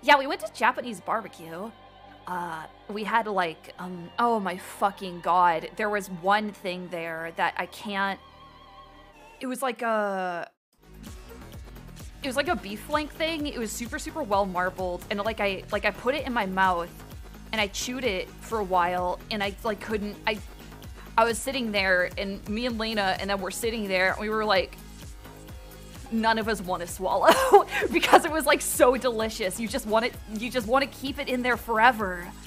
Yeah, we went to Japanese barbecue. We had like, oh my fucking god. There was one thing there that I can't, it was like a beef flank thing. It was super, super well marbled. And like I put it in my mouth and I chewed it for a while and I like couldn't, I was sitting there and me and Lena and then we're sitting there and we were like, none of us want to swallow because it was like so delicious. You just want to keep it in there forever.